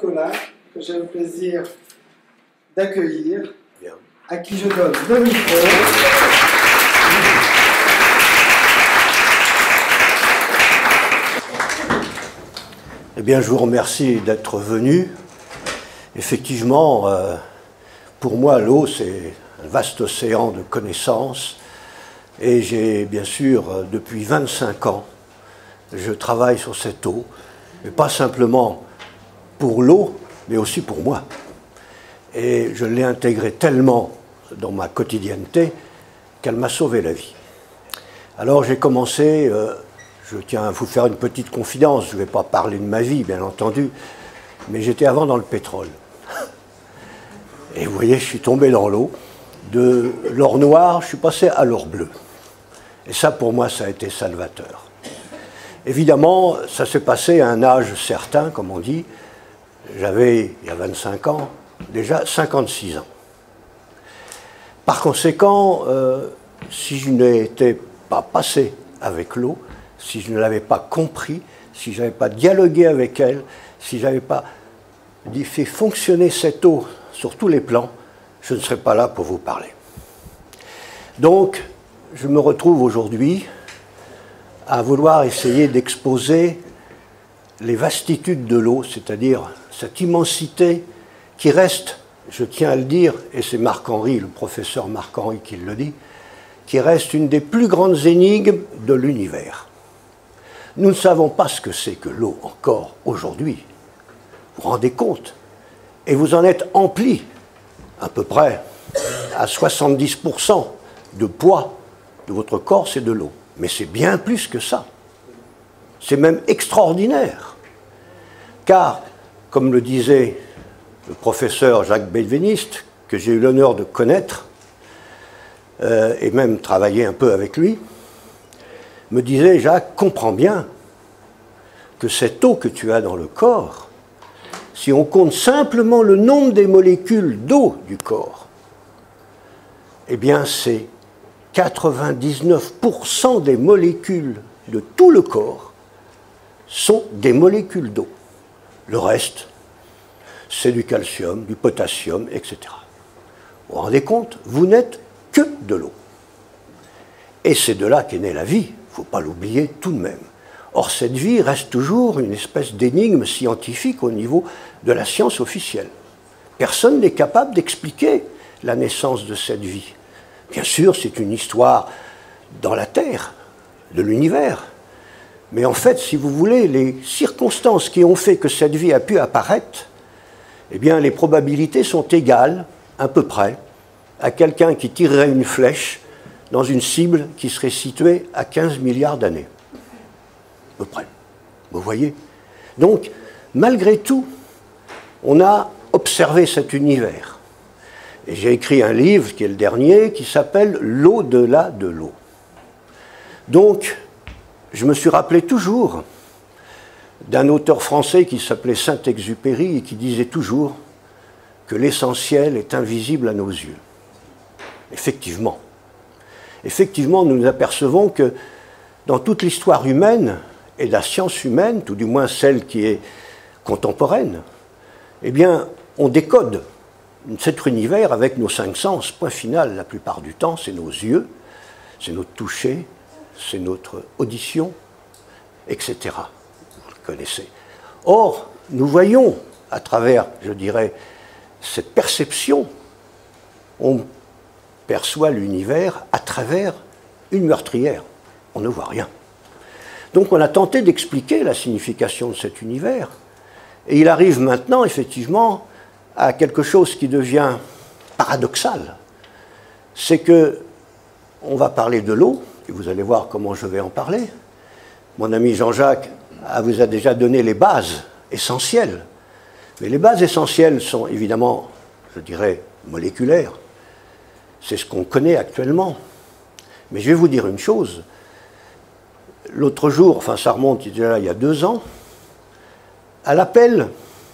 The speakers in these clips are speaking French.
Collin, que j'ai le plaisir d'accueillir, Bien. à qui je donne le micro. Eh bien, je vous remercie d'être venu. Effectivement, pour moi, l'eau, c'est un vaste océan de connaissances. Et j'ai, bien sûr, depuis 25 ans, je travaille sur cette eau. Mais pas simplement pour l'eau, mais aussi pour moi. Et je l'ai intégrée tellement dans ma quotidienneté qu'elle m'a sauvé la vie. Alors j'ai commencé, je tiens à vous faire une petite confidence, je ne vais pas parler de ma vie, bien entendu, mais j'étais avant dans le pétrole. Et vous voyez, je suis tombé dans l'eau. De l'or noir, je suis passé à l'or bleu. Et ça, pour moi, ça a été salvateur. Évidemment, ça s'est passé à un âge certain, comme on dit. J'avais, il y a 25 ans, déjà 56 ans. Par conséquent, si je n'étais pas passé avec l'eau, si je ne l'avais pas compris, si je n'avais pas dialogué avec elle, si je n'avais pas fait fonctionner cette eau sur tous les plans, je ne serais pas là pour vous parler. Donc, je me retrouve aujourd'hui à vouloir essayer d'exposer les vastitudes de l'eau, c'est-à-dire cette immensité qui reste, je tiens à le dire, et c'est Marc-Henri, le professeur Marc-Henri qui le dit, qui reste une des plus grandes énigmes de l'univers. Nous ne savons pas ce que c'est que l'eau encore aujourd'hui. Vous vous rendez compte? Et vous en êtes empli, à peu près à 70% de poids de votre corps, c'est de l'eau. Mais c'est bien plus que ça. C'est même extraordinaire. Car, comme le disait le professeur Jacques Belveniste, que j'ai eu l'honneur de connaître, et même travailler un peu avec lui, me disait, Jacques, comprends bien que cette eau que tu as dans le corps, si on compte simplement le nombre des molécules d'eau du corps, eh bien c'est 99% des molécules de tout le corps sont des molécules d'eau. Le reste, c'est du calcium, du potassium, etc. Vous vous rendez compte? Vous n'êtes que de l'eau. Et c'est de là qu'est née la vie, il ne faut pas l'oublier tout de même. Or, cette vie reste toujours une espèce d'énigme scientifique au niveau de la science officielle. Personne n'est capable d'expliquer la naissance de cette vie. Bien sûr, c'est une histoire dans la Terre, de l'univers. Mais en fait, si vous voulez, les circonstances qui ont fait que cette vie a pu apparaître, eh bien, les probabilités sont égales, à peu près, à quelqu'un qui tirerait une flèche dans une cible qui serait située à 15 milliards d'années. À peu près. Vous voyez? Donc, malgré tout, on a observé cet univers. Et j'ai écrit un livre, qui est le dernier, qui s'appelle « L'au-delà de l'eau ». Donc, je me suis rappelé toujours d'un auteur français qui s'appelait Saint-Exupéry et qui disait toujours que l'essentiel est invisible à nos yeux. Effectivement. Effectivement, nous nous apercevons que dans toute l'histoire humaine et de la science humaine, tout du moins celle qui est contemporaine, eh bien, on décode cet univers avec nos 5 sens. Point final, la plupart du temps, c'est nos yeux, c'est notre toucher, c'est notre audition, etc. Vous le connaissez. Or, nous voyons, à travers, je dirais, cette perception, on perçoit l'univers à travers une meurtrière. On ne voit rien. Donc on a tenté d'expliquer la signification de cet univers. Et il arrive maintenant, effectivement, à quelque chose qui devient paradoxal. C'est que on va parler de l'eau, et vous allez voir comment je vais en parler. Mon ami Jean-Jacques vous a déjà donné les bases essentielles. Mais les bases essentielles sont évidemment, je dirais, moléculaires. C'est ce qu'on connaît actuellement. Mais je vais vous dire une chose. L'autre jour, enfin ça remonte déjà il y a 2 ans, à l'appel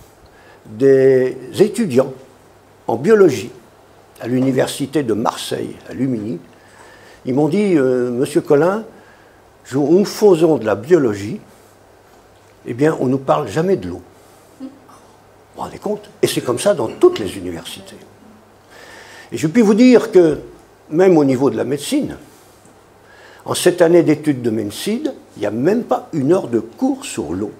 des étudiants en biologie à l'université de Marseille, à Lumini, ils m'ont dit, Monsieur Collin, nous faisons de la biologie, eh bien on ne nous parle jamais de l'eau. Vous vous rendez compte? Et c'est comme ça dans toutes les universités. Et je puis vous dire que, même au niveau de la médecine, en cette année d'études de médecine, il n'y a même pas 1 heure de cours sur l'eau.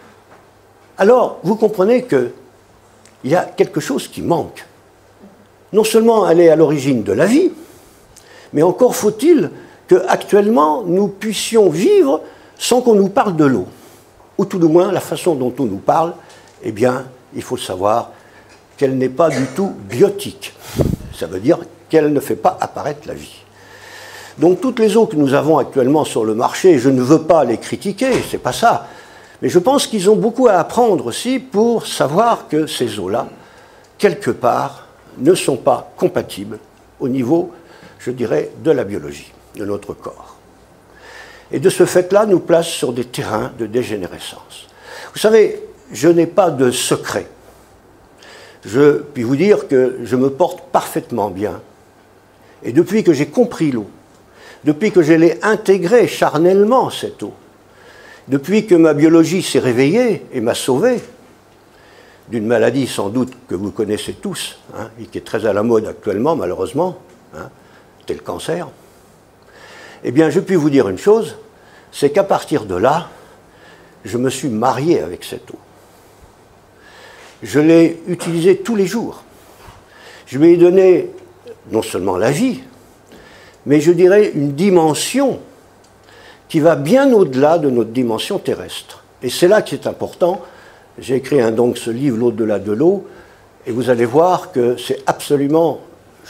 Alors, vous comprenez qu'il y a quelque chose qui manque. Non seulement elle est à l'origine de la vie, mais encore faut-il qu'actuellement nous puissions vivre sans qu'on nous parle de l'eau. Ou tout du moins, la façon dont on nous parle, eh bien, il faut savoir qu'elle n'est pas du tout biotique. Ça veut dire qu'elle ne fait pas apparaître la vie. Donc toutes les eaux que nous avons actuellement sur le marché, je ne veux pas les critiquer, c'est pas ça. Mais je pense qu'ils ont beaucoup à apprendre aussi pour savoir que ces eaux-là, quelque part, ne sont pas compatibles au niveau, je dirais, de la biologie, de notre corps. Et de ce fait-là, nous place sur des terrains de dégénérescence. Vous savez, je n'ai pas de secret. Je puis vous dire que je me porte parfaitement bien. Et depuis que j'ai compris l'eau, depuis que je l'ai intégrée charnellement, cette eau, depuis que ma biologie s'est réveillée et m'a sauvé d'une maladie sans doute que vous connaissez tous, hein, et qui est très à la mode actuellement, malheureusement, hein, c'est le cancer, eh bien, je puis vous dire une chose, c'est qu'à partir de là, je me suis marié avec cette eau. Je l'ai utilisée tous les jours. Je lui ai donné non seulement la vie, mais je dirais une dimension qui va bien au-delà de notre dimension terrestre. Et c'est là qui est important. J'ai écrit donc ce livre, L'au-delà de l'eau, et vous allez voir que c'est absolument,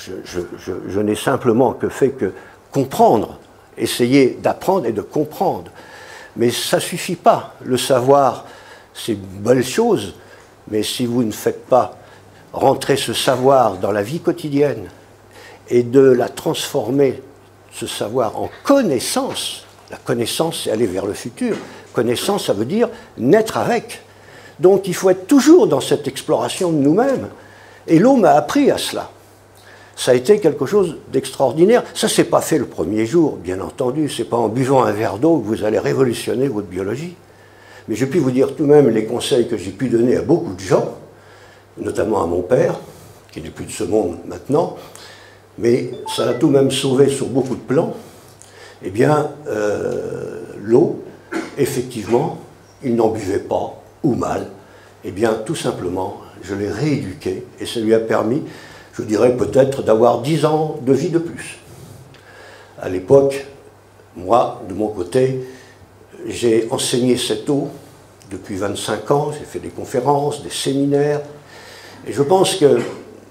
je n'ai simplement que fait que comprendre, essayer d'apprendre et de comprendre. Mais ça ne suffit pas. Le savoir, c'est une belle chose, mais si vous ne faites pas rentrer ce savoir dans la vie quotidienne et de la transformer, ce savoir, en connaissance, la connaissance, c'est aller vers le futur. Connaissance, ça veut dire naître avec. Donc il faut être toujours dans cette exploration de nous-mêmes. Et l'eau m'a appris à cela. Ça a été quelque chose d'extraordinaire. Ça ne s'est pas fait le premier jour, bien entendu. Ce n'est pas en buvant un verre d'eau que vous allez révolutionner votre biologie. Mais je puis vous dire tout de même les conseils que j'ai pu donner à beaucoup de gens, notamment à mon père, qui n'est plus de ce monde maintenant, mais ça l'a tout de même sauvé sur beaucoup de plans. Eh bien, l'eau, effectivement, il n'en buvait pas, ou mal. Eh bien, tout simplement, je l'ai rééduqué, et ça lui a permis, je dirais peut-être, d'avoir 10 ans de vie de plus. À l'époque, moi, de mon côté, j'ai enseigné cette eau depuis 25 ans, j'ai fait des conférences, des séminaires, et je pense que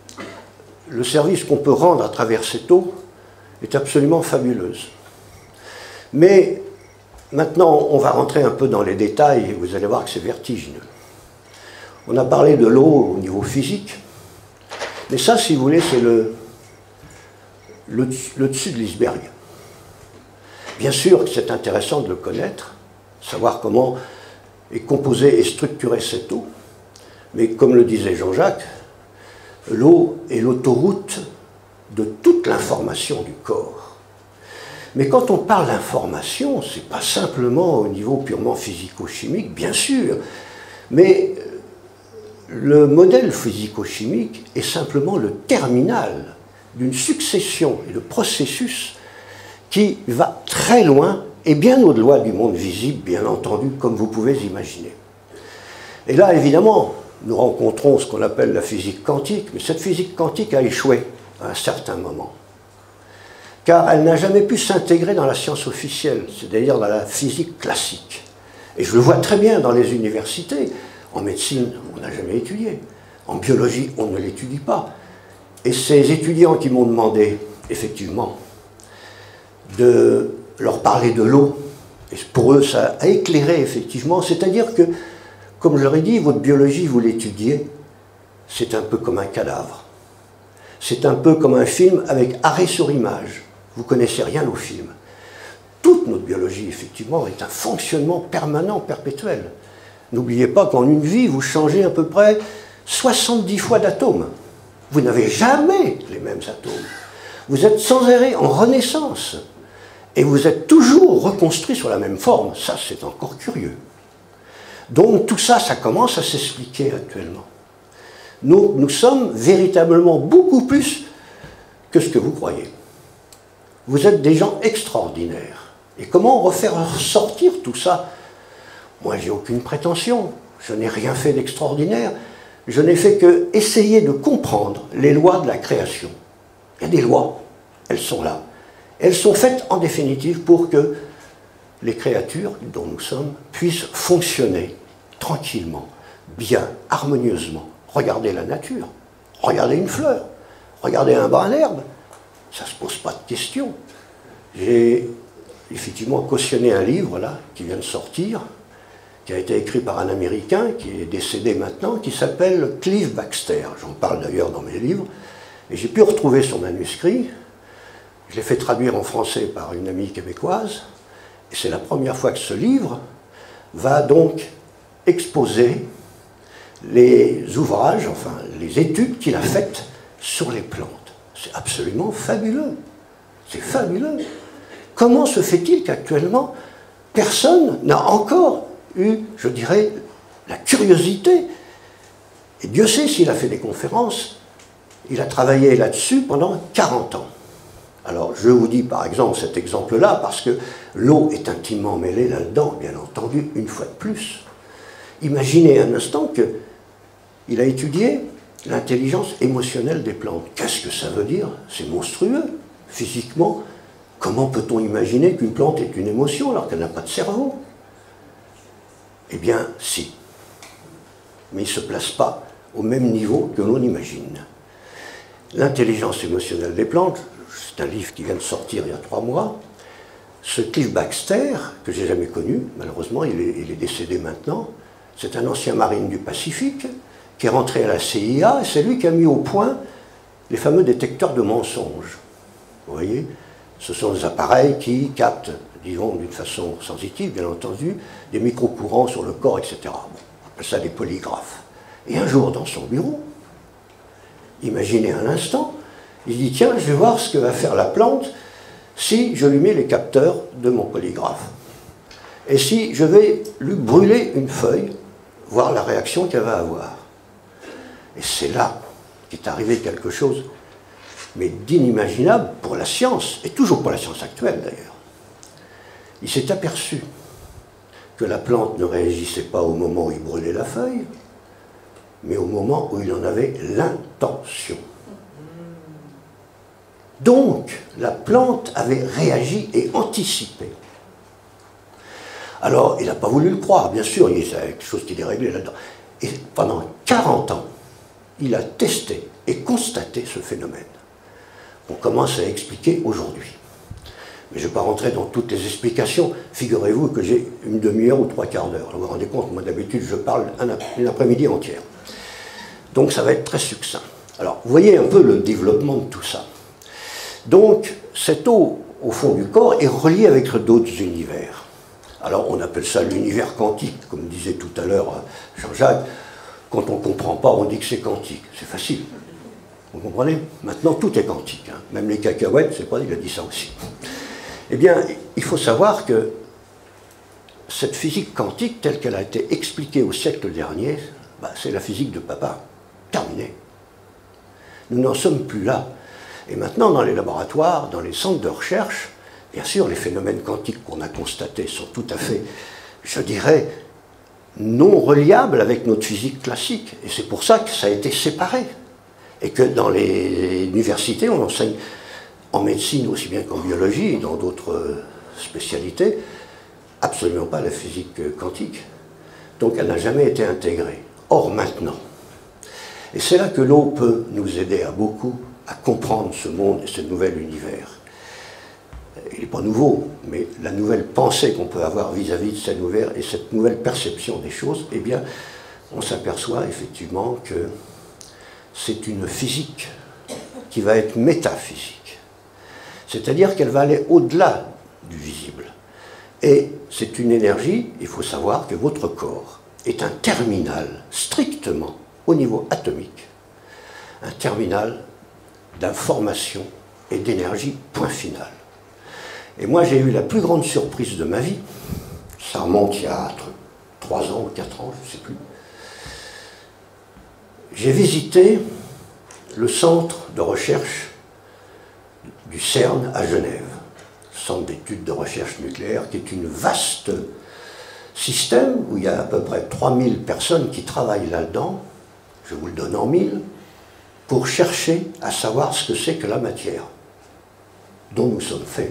le service qu'on peut rendre à travers cette eau est absolument fabuleuse. Mais maintenant, on va rentrer un peu dans les détails et vous allez voir que c'est vertigineux. On a parlé de l'eau au niveau physique, mais ça, si vous voulez, c'est le dessus de l'iceberg. Bien sûr que c'est intéressant de le connaître, savoir comment est composée et structurée cette eau, mais comme le disait Jean-Jacques, l'eau est l'autoroute de toute l'information du corps. Mais quand on parle d'information, ce n'est pas simplement au niveau purement physico-chimique, bien sûr, mais le modèle physico-chimique est simplement le terminal d'une succession et de processus qui va très loin et bien au-delà du monde visible, bien entendu, comme vous pouvez imaginer. Et là, évidemment, nous rencontrons ce qu'on appelle la physique quantique, mais cette physique quantique a échoué à un certain moment, car elle n'a jamais pu s'intégrer dans la science officielle, c'est-à-dire dans la physique classique. Et je le vois très bien dans les universités. En médecine, on n'a jamais étudié. En biologie, on ne l'étudie pas. Et ces étudiants qui m'ont demandé, effectivement, de leur parler de l'eau, et pour eux, ça a éclairé, effectivement, c'est-à-dire que, comme je leur ai dit, votre biologie, vous l'étudiez, c'est un peu comme un cadavre. C'est un peu comme un film avec arrêt sur image. Vous ne connaissez rien au film. Toute notre biologie, effectivement, est un fonctionnement permanent, perpétuel. N'oubliez pas qu'en une vie, vous changez à peu près 70 fois d'atomes. Vous n'avez jamais les mêmes atomes. Vous êtes sans arrêt en renaissance. Et vous êtes toujours reconstruit sur la même forme. Ça, c'est encore curieux. Donc tout ça, ça commence à s'expliquer actuellement. Nous sommes véritablement beaucoup plus que ce que vous croyez. Vous êtes des gens extraordinaires. Et comment refaire sortir tout ça? Moi, j'ai aucune prétention. Je n'ai rien fait d'extraordinaire. Je n'ai fait que essayer de comprendre les lois de la création. Il y a des lois, elles sont là. Elles sont faites en définitive pour que les créatures dont nous sommes puissent fonctionner tranquillement, bien, harmonieusement. Regardez la nature, regardez une fleur, regardez un brin d'herbe, ça ne se pose pas de questions. J'ai effectivement cautionné un livre là, qui vient de sortir, qui a été écrit par un Américain, qui est décédé maintenant, qui s'appelle Clive Baxter. J'en parle d'ailleurs dans mes livres. Et j'ai pu retrouver son manuscrit. Je l'ai fait traduire en français par une amie québécoise. Et c'est la première fois que ce livre va donc exposer les ouvrages, enfin les études qu'il a faites sur les plantes. C'est absolument fabuleux. C'est fabuleux. Comment se fait-il qu'actuellement, personne n'a encore eu, je dirais, la curiosité? Et Dieu sait s'il a fait des conférences. Il a travaillé là-dessus pendant 40 ans. Alors, je vous dis par exemple cet exemple-là, parce que l'eau est intimement mêlée là-dedans, bien entendu, une fois de plus. Imaginez un instant qu'il a étudié l'intelligence émotionnelle des plantes. Qu'est-ce que ça veut dire? C'est monstrueux, physiquement. Comment peut-on imaginer qu'une plante ait une émotion alors qu'elle n'a pas de cerveau? Eh bien, si. Mais il ne se place pas au même niveau que l'on imagine. L'intelligence émotionnelle des plantes, c'est un livre qui vient de sortir il y a 3 mois. Ce Clive Baxter, que je n'ai jamais connu, malheureusement, il est décédé maintenant, c'est un ancien marine du Pacifique qui est rentré à la CIA, et c'est lui qui a mis au point les fameux détecteurs de mensonges. Vous voyez, ce sont des appareils qui captent, disons d'une façon sensitive, bien entendu, des micro-courants sur le corps, etc. Bon, on appelle ça des polygraphes. Et un jour, dans son bureau, imaginez un instant, il dit, tiens, je vais voir ce que va faire la plante si je lui mets les capteurs de mon polygraphe. Et si je vais lui brûler une feuille, voir la réaction qu'elle va avoir. Et c'est là qu'est arrivé quelque chose, mais d'inimaginable pour la science, et toujours pour la science actuelle d'ailleurs. Il s'est aperçu que la plante ne réagissait pas au moment où il brûlait la feuille, mais au moment où il en avait l'intention. Donc, la plante avait réagi et anticipé. Alors, il n'a pas voulu le croire, bien sûr, il y a quelque chose qui est réglé là-dedans. Et pendant 40 ans, il a testé et constaté ce phénomène. On commence à expliquer aujourd'hui. Mais je ne vais pas rentrer dans toutes les explications. Figurez-vous que j'ai une demi-heure ou 3/4 d'heure. Vous vous rendez compte, moi d'habitude, je parle une après-midi entière. Donc ça va être très succinct. Alors, vous voyez un peu le développement de tout ça. Donc, cette eau, au fond du corps, est reliée avec d'autres univers. Alors, on appelle ça l'univers quantique, comme disait tout à l'heure Jean-Jacques. Quand on ne comprend pas, on dit que c'est quantique. C'est facile. Vous comprenez? Maintenant, tout est quantique. Hein. Même les cacahuètes, c'est pas, il a dit ça aussi. Eh bien, il faut savoir que cette physique quantique, telle qu'elle a été expliquée au siècle dernier, bah, c'est la physique de papa. Terminé. Nous n'en sommes plus là. Et maintenant, dans les laboratoires, dans les centres de recherche, bien sûr, les phénomènes quantiques qu'on a constatés sont tout à fait, je dirais, non reliables avec notre physique classique. Et c'est pour ça que ça a été séparé. Et que dans les universités, on enseigne en médecine aussi bien qu'en biologie et dans d'autres spécialités, absolument pas la physique quantique. Donc elle n'a jamais été intégrée. Or maintenant, et c'est là que l'eau peut nous aider à beaucoup à comprendre ce monde et ce nouvel univers. Il n'est pas nouveau, mais la nouvelle pensée qu'on peut avoir vis-à-vis de cet univers et cette nouvelle perception des choses, eh bien, on s'aperçoit effectivement que c'est une physique qui va être métaphysique. C'est-à-dire qu'elle va aller au-delà du visible. Et c'est une énergie, il faut savoir que votre corps est un terminal, strictement au niveau atomique, un terminal d'information et d'énergie, point final. Et moi, j'ai eu la plus grande surprise de ma vie, ça remonte il y a 3 ans ou 4 ans, je ne sais plus. j'ai visité le centre de recherche du CERN à Genève, centre d'études de recherche nucléaire, qui est une vaste système où il y a à peu près 3000 personnes qui travaillent là-dedans, je vous le donne en 1000, pour chercher à savoir ce que c'est que la matière dont nous sommes faits.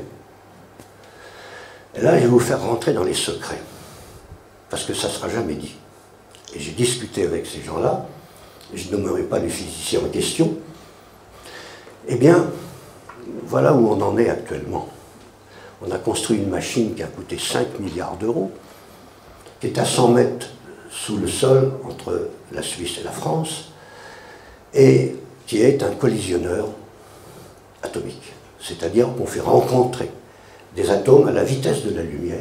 Et là, je vais vous faire rentrer dans les secrets, parce que ça ne sera jamais dit. Et j'ai discuté avec ces gens-là, et je nommerai pas les physiciens en question. Eh bien, voilà où on en est actuellement. On a construit une machine qui a coûté 5 milliards d'euros, qui est à 100 mètres sous le sol entre la Suisse et la France, et qui est un collisionneur atomique. C'est-à-dire qu'on fait rencontrer des atomes à la vitesse de la lumière,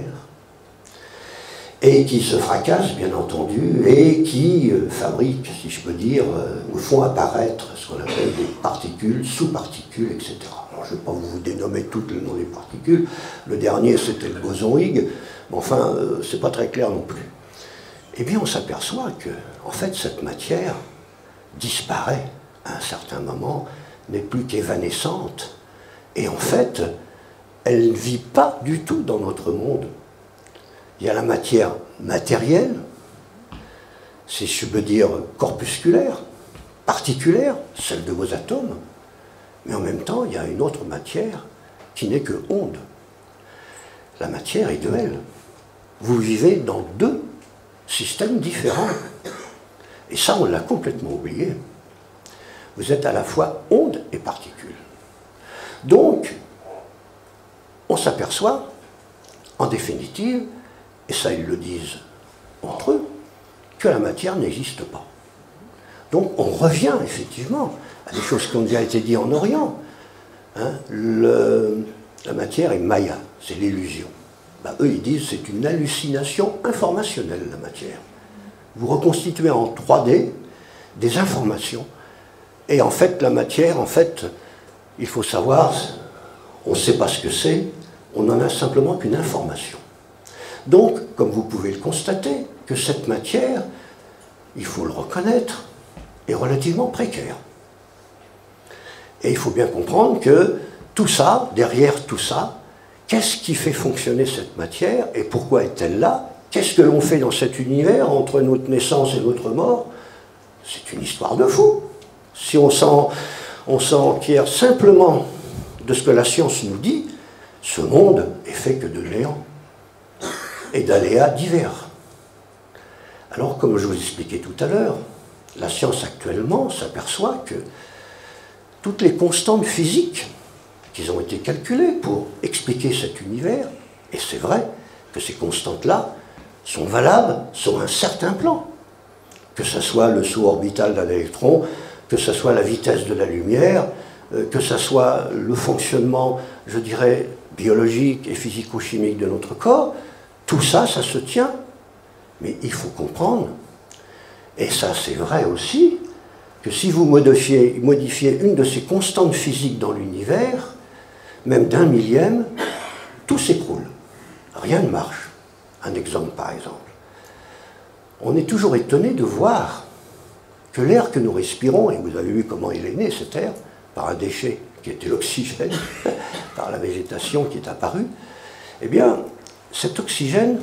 et qui se fracassent, bien entendu, et qui fabriquent, si je peux dire, ou font apparaître ce qu'on appelle des particules, sous-particules, etc. Alors, je ne vais pas vous dénommer tout le nom des particules. Le dernier, c'était le boson Higgs, mais enfin, ce n'est pas très clair non plus. Eh bien, on s'aperçoit que, en fait, cette matière disparaît à un certain moment, n'est plus qu'évanescente, et en fait, elle ne vit pas du tout dans notre monde. Il y a la matière matérielle, si je peux dire corpusculaire, particulaire, celle de vos atomes, mais en même temps, il y a une autre matière qui n'est que onde. La matière est duelle. Vous vivez dans deux systèmes différents. Et ça, on l'a complètement oublié. Vous êtes à la fois onde et particule. Donc, on s'aperçoit, en définitive, et ça ils le disent entre eux, que la matière n'existe pas. Donc on revient effectivement à des choses qui ont déjà été dites en Orient. Hein, la matière est maya, c'est l'illusion. Ben, eux ils disent c'est une hallucination informationnelle la matière. Vous reconstituez en 3D des informations, et en fait la matière, en fait, il faut savoir, on ne sait pas ce que c'est, on n'en a simplement qu'une information. Donc, comme vous pouvez le constater, que cette matière, il faut le reconnaître, est relativement précaire. Et il faut bien comprendre que tout ça, derrière tout ça, qu'est-ce qui fait fonctionner cette matière et pourquoi est-elle là? Qu'est-ce que l'on fait dans cet univers entre notre naissance et notre mort? C'est une histoire de fou. Si on s'enquiert simplement de ce que la science nous dit, ce monde est fait que de néant et d'aléas divers. Alors, comme je vous expliquais tout à l'heure, la science actuellement s'aperçoit que toutes les constantes physiques qui ont été calculées pour expliquer cet univers, et c'est vrai que ces constantes-là sont valables sur un certain plan, que ce soit le saut orbital d'un électron, que ce soit la vitesse de la lumière, que ce soit le fonctionnement, je dirais, biologique et physico-chimique de notre corps, tout ça, ça se tient. Mais il faut comprendre, et ça c'est vrai aussi, que si vous modifiez une de ces constantes physiques dans l'univers, même d'un millième, tout s'écroule. Rien ne marche. Un exemple par exemple. On est toujours étonné de voir que l'air que nous respirons, et vous avez vu comment il est né cet air, par un déchet qui était l'oxygène, par la végétation qui est apparue, eh bien, cet oxygène,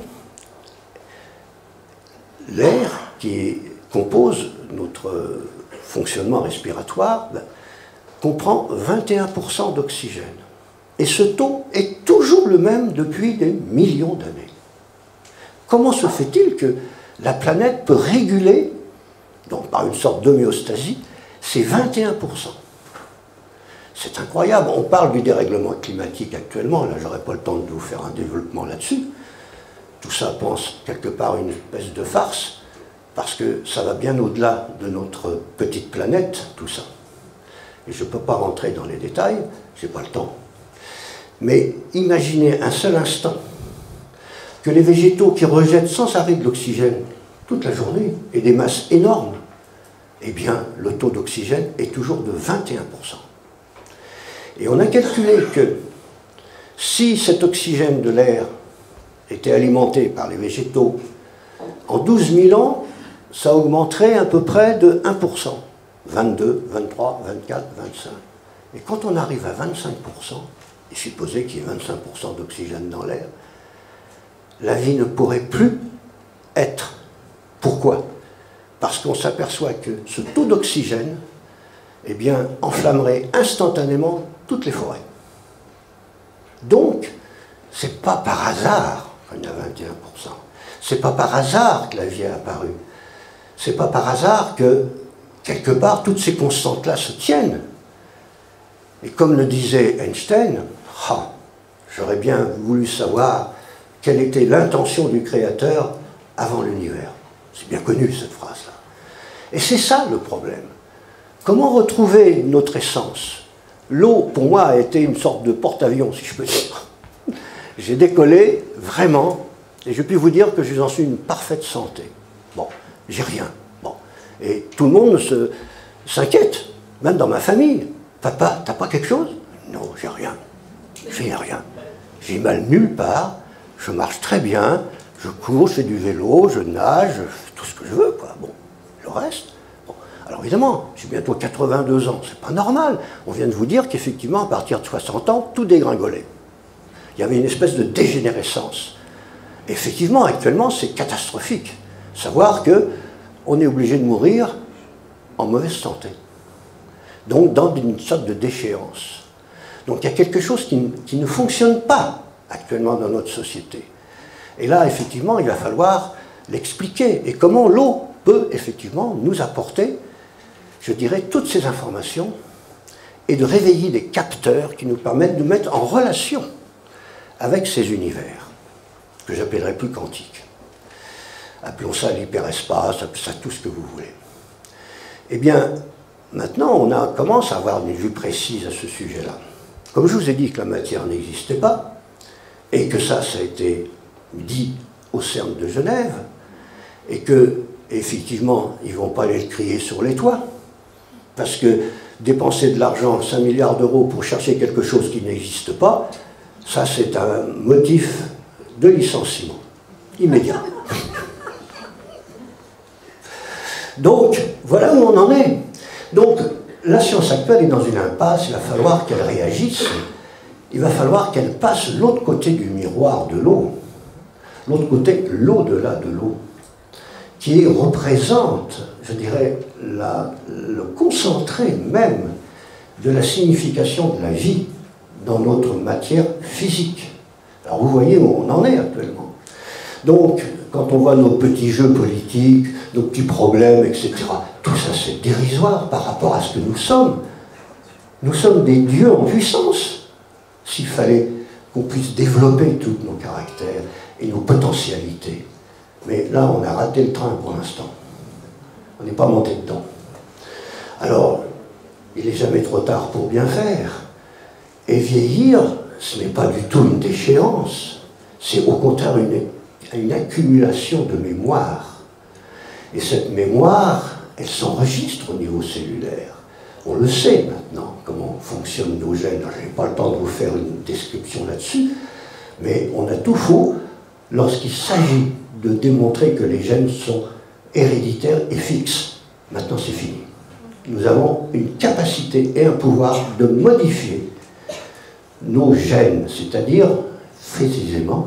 l'air qui compose notre fonctionnement respiratoire, comprend 21% d'oxygène. Et ce taux est toujours le même depuis des millions d'années. Comment se fait-il que la planète peut réguler, donc par une sorte d'homéostasie, ces 21%? C'est incroyable. On parle du dérèglement climatique actuellement. Là, je n'aurai pas le temps de vous faire un développement là-dessus. Tout ça pense quelque part une espèce de farce, parce que ça va bien au-delà de notre petite planète, tout ça. Et je ne peux pas rentrer dans les détails, je n'ai pas le temps. Mais imaginez un seul instant que les végétaux qui rejettent sans arrêt de l'oxygène toute la journée, et des masses énormes, eh bien, le taux d'oxygène est toujours de 21%. Et on a calculé que si cet oxygène de l'air était alimenté par les végétaux, en 12 000 ans, ça augmenterait à peu près de 1%. 22, 23, 24, 25. Et quand on arrive à 25%, et supposez qu'il y ait 25% d'oxygène dans l'air, la vie ne pourrait plus être. Pourquoi? Parce qu'on s'aperçoit que ce taux d'oxygène, eh bien, enflammerait instantanément toutes les forêts. Donc, c'est pas par hasard qu'on a 21%. C'est pas par hasard que la vie a apparu. C'est pas par hasard que, quelque part, toutes ces constantes-là se tiennent. Et comme le disait Einstein, j'aurais bien voulu savoir quelle était l'intention du Créateur avant l'univers. C'est bien connu, cette phrase-là. Et c'est ça le problème. Comment retrouver notre essence? L'eau, pour moi, a été une sorte de porte-avions, si je peux dire. J'ai décollé, vraiment, et je puis vous dire que je suis en une parfaite santé. Bon, j'ai rien. Bon. Et tout le monde s'inquiète, même dans ma famille. Papa, t'as pas quelque chose? Non, j'ai rien. J'ai rien. J'ai mal nulle part, je marche très bien, je cours, je fais du vélo, je nage, je fais tout ce que je veux, quoi. Bon, le reste. Bon. Alors évidemment, j'ai bientôt 82 ans, c'est pas normal. On vient de vous dire qu'effectivement, à partir de 60 ans, tout dégringolait. Il y avait une espèce de dégénérescence. Effectivement, actuellement, c'est catastrophique. Savoir qu'on est obligé de mourir en mauvaise santé. Donc, dans une sorte de déchéance. Donc, il y a quelque chose qui ne fonctionne pas actuellement dans notre société. Et là, effectivement, il va falloir l'expliquer. Et comment l'eau peut, effectivement, nous apporter, je dirais, toutes ces informations et de réveiller des capteurs qui nous permettent de mettre en relation avec ces univers, que j'appellerais plus quantiques. Appelons ça l'hyperespace, appelons ça tout ce que vous voulez. Eh bien, maintenant, on commence à avoir une vue précise à ce sujet-là. Comme je vous ai dit que la matière n'existait pas, et que ça a été dit au CERN de Genève, et que, effectivement, ils ne vont pas aller le crier sur les toits, parce que dépenser de l'argent, 5 milliards d'euros pour chercher quelque chose qui n'existe pas, ça c'est un motif de licenciement immédiat. Donc, voilà où on en est. Donc, la science actuelle est dans une impasse, il va falloir qu'elle réagisse, il va falloir qu'elle passe l'autre côté du miroir de l'eau, l'autre côté, l'au-delà de l'eau, qui représente, je dirais, le concentré même de la signification de la vie dans notre matière physique. Alors vous voyez où on en est actuellement. Donc, quand on voit nos petits jeux politiques, nos petits problèmes, etc., tout ça c'est dérisoire par rapport à ce que nous sommes. Nous sommes des dieux en puissance, s'il fallait qu'on puisse développer tous nos caractères et nos potentialités. Mais là, on a raté le train pour l'instant. On n'est pas monté dedans. Alors, il n'est jamais trop tard pour bien faire. Et vieillir, ce n'est pas du tout une déchéance, c'est au contraire une accumulation de mémoire. Et cette mémoire, elle s'enregistre au niveau cellulaire. On le sait maintenant, comment fonctionnent nos gènes. Je n'ai pas le temps de vous faire une description là-dessus, mais on a tout faux lorsqu'il s'agit de démontrer que les gènes sont héréditaires et fixes. Maintenant, c'est fini. Nous avons une capacité et un pouvoir de modifier nos gènes, c'est-à-dire précisément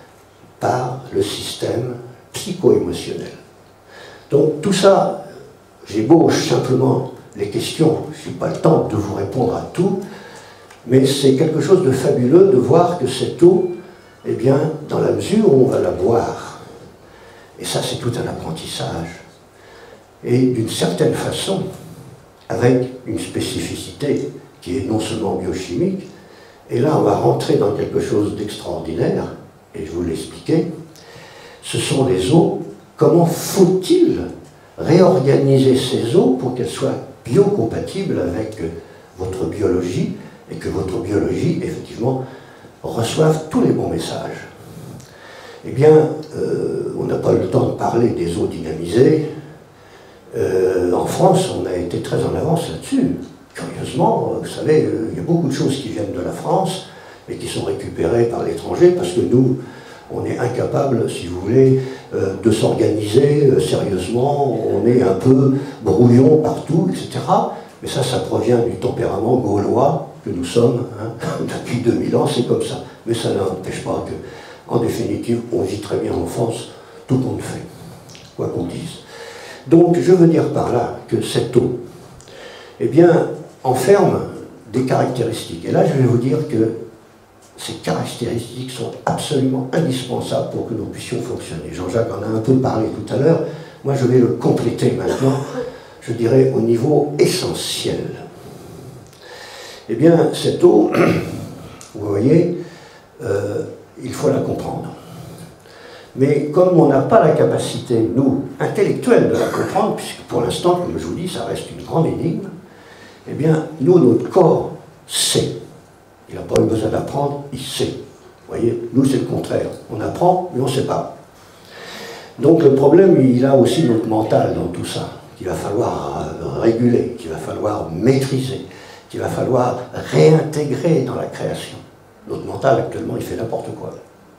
par le système psycho-émotionnel. Donc tout ça, j'ébauche simplement les questions, je n'ai pas le temps de vous répondre à tout, mais c'est quelque chose de fabuleux de voir que cette eau, eh bien, dans la mesure où on va la boire, et ça c'est tout un apprentissage, et d'une certaine façon, avec une spécificité qui est non seulement biochimique, et là on va rentrer dans quelque chose d'extraordinaire, et je vous l'expliquais, ce sont les eaux. Comment faut-il réorganiser ces eaux pour qu'elles soient biocompatibles avec votre biologie, et que votre biologie, effectivement, reçoive tous les bons messages? Eh bien, on n'a pas eu le temps de parler des eaux dynamisées. En France, on a été très en avance là-dessus. Curieusement, vous savez, il y a beaucoup de choses qui viennent de la France, mais qui sont récupérées par l'étranger, parce que nous, On est incapable, si vous voulez, de s'organiser sérieusement, on est un peu brouillon partout, etc. Mais ça provient du tempérament gaulois que nous sommes, hein. Depuis 2000 ans, c'est comme ça. Mais ça n'empêche pas que, en définitive, on vit très bien en France, tout compte fait, quoi qu'on dise. Donc, je veux dire par là que cette eau, eh bien, enferme des caractéristiques. Et là, je vais vous dire que ces caractéristiques sont absolument indispensables pour que nous puissions fonctionner. Jean-Jacques en a un peu parlé tout à l'heure. Moi, je vais le compléter maintenant, je dirais, au niveau essentiel. Eh bien, cette eau, vous voyez, il faut la comprendre. Mais comme on n'a pas la capacité, nous, intellectuelle, de la comprendre, puisque pour l'instant, comme je vous dis, ça reste une grande énigme, eh bien, nous, notre corps sait. Il n'a pas eu besoin d'apprendre, il sait. Vous voyez, nous, c'est le contraire. On apprend, mais on ne sait pas. Donc, le problème, il a aussi notre mental dans tout ça, qu'il va falloir réguler, qu'il va falloir maîtriser, qu'il va falloir réintégrer dans la création. Notre mental, actuellement, il fait n'importe quoi.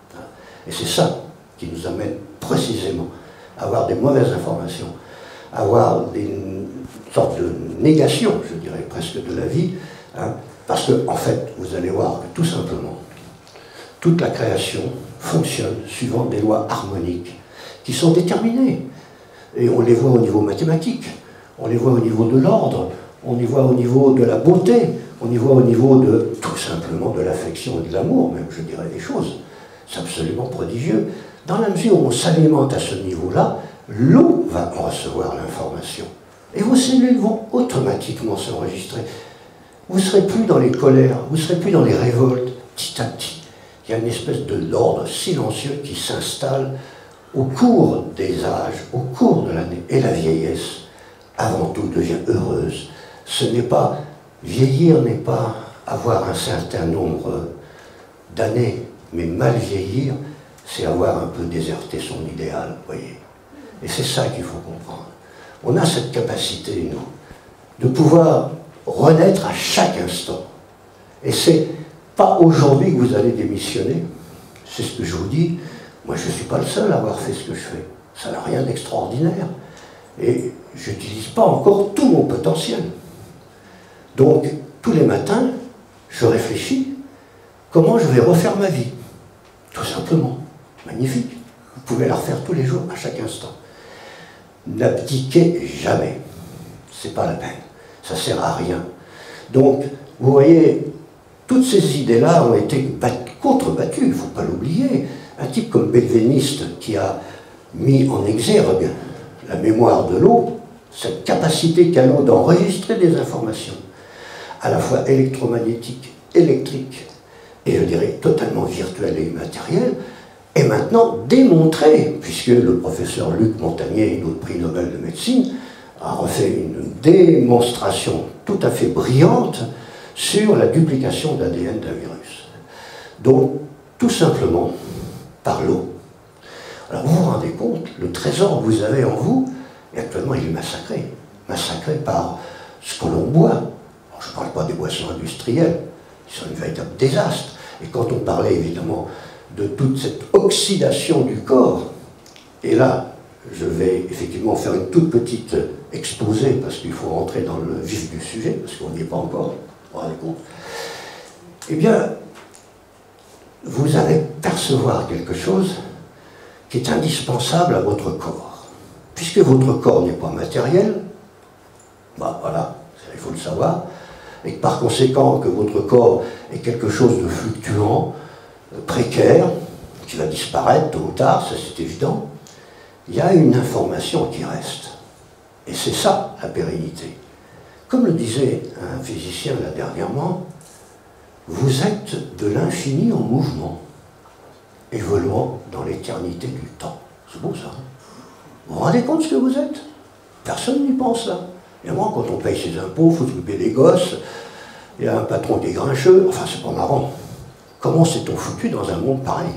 Et c'est ça qui nous amène précisément à avoir des mauvaises informations, à avoir une sorte de négation, je dirais, presque de la vie, hein, parce que, en fait, vous allez voir que tout simplement, toute la création fonctionne suivant des lois harmoniques qui sont déterminées. Et on les voit au niveau mathématique, on les voit au niveau de l'ordre, on les voit au niveau de la beauté, on y voit au niveau de, tout simplement, de l'affection et de l'amour, même, je dirais, des choses. C'est absolument prodigieux. Dans la mesure où on s'alimente à ce niveau-là, l'eau va en recevoir l'information. Et vos cellules vont automatiquement s'enregistrer. Vous ne serez plus dans les colères, vous ne serez plus dans les révoltes. Petit à petit, il y a une espèce de l'ordre silencieux qui s'installe au cours des âges, au cours de l'année. Et la vieillesse, avant tout, devient heureuse. Ce n'est pas, vieillir n'est pas avoir un certain nombre d'années, mais mal vieillir, c'est avoir un peu déserté son idéal, vous voyez. Et c'est ça qu'il faut comprendre. On a cette capacité, nous, de pouvoir renaître à chaque instant. Et c'est pas aujourd'hui que vous allez démissionner, c'est ce que je vous dis. Moi, je ne suis pas le seul à avoir fait ce que je fais. Ça n'a rien d'extraordinaire. Et je n'utilise pas encore tout mon potentiel. Donc, tous les matins, je réfléchis comment je vais refaire ma vie. Tout simplement. Magnifique. Vous pouvez la refaire tous les jours, à chaque instant. N'abdiquez jamais. C'est pas la peine. Ça ne sert à rien. Donc, vous voyez, toutes ces idées-là ont été contrebattues, il ne faut pas l'oublier. Un type comme Benveniste, qui a mis en exergue la mémoire de l'eau, cette capacité qu'a l'eau d'enregistrer des informations, à la fois électromagnétiques, électriques, et je dirais totalement virtuelles et immatérielles, est maintenant démontrée, puisque le professeur Luc Montagnier, notre prix Nobel de médecine, a refait une démonstration tout à fait brillante sur la duplication d'ADN d'un virus. Donc, tout simplement, par l'eau. Alors, vous vous rendez compte, le trésor que vous avez en vous, et actuellement, il est massacré. Massacré par ce que l'on boit. Alors, je ne parle pas des boissons industrielles, qui sont un véritable désastre. Et quand on parlait, évidemment, de toute cette oxydation du corps, et là, je vais effectivement faire une toute petite exposé, parce qu'il faut rentrer dans le vif du sujet, parce qu'on n'y est pas encore, vous vous rendez compte. Eh bien, vous allez percevoir quelque chose qui est indispensable à votre corps. Puisque votre corps n'est pas matériel, bah voilà, il faut le savoir, et que par conséquent que votre corps est quelque chose de fluctuant, précaire, qui va disparaître tôt ou tard, ça c'est évident, il y a une information qui reste. Et c'est ça, la pérennité. Comme le disait un physicien là dernièrement, vous êtes de l'infini en mouvement, évoluant dans l'éternité du temps. C'est beau ça, hein? Vous vous rendez compte ce que vous êtes? Personne n'y pense là. Évidemment, quand on paye ses impôts, il faut s'occuper des gosses, il y a un patron qui est grincheux, enfin c'est pas marrant. Comment s'est-on foutu dans un monde pareil?